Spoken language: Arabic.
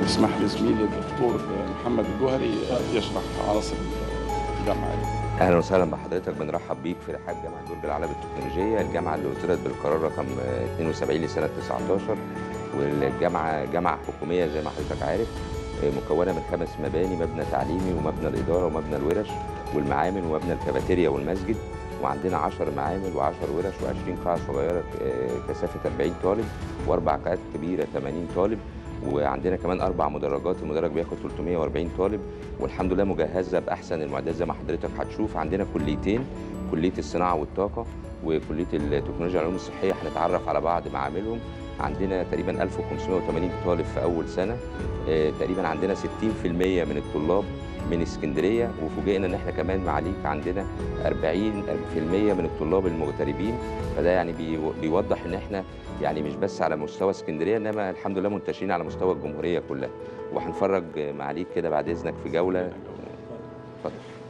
اسمح لي زميلي الدكتور محمد الجوهري يشرح عناصر الجامعة. اهلا وسهلا بحضرتك، بنرحب بيك في رحاب جامعه برج العرب التكنولوجيه، الجامعه اللي اصدرت بالقرار رقم 72 لسنه 19. والجامعه جامعه حكوميه زي ما حضرتك عارف، مكونه من 5 مباني: مبنى تعليمي ومبنى الاداره ومبنى الورش والمعامل ومبنى الكافيتيريا والمسجد. وعندنا 10 معامل و10 ورش و20 قاعه صغيره كثافه 40 طالب، واربع قاعات كبيره 80 طالب. وعندنا كمان 4 مدرجات، المدرج بياخد 340 طالب، والحمد لله مجهزه باحسن المعدات زي ما حضرتك هتشوف. عندنا كليتين، كليه الصناعه والطاقه وكليه التكنولوجيا والعلوم الصحيه، هنتعرف على بعض معاملهم. عندنا تقريبا 1580 طالب في اول سنه. تقريبا عندنا 60% من الطلاب من اسكندريه، وفوجئنا ان احنا كمان معاليك عندنا 40% من الطلاب المغتربين. فده يعني بيوضح ان احنا يعني مش بس على مستوى اسكندريه، انما الحمد لله منتشرين على مستوى الجمهوريه كلها. وهنفرج معاليك كده بعد اذنك في جوله. اتفضل.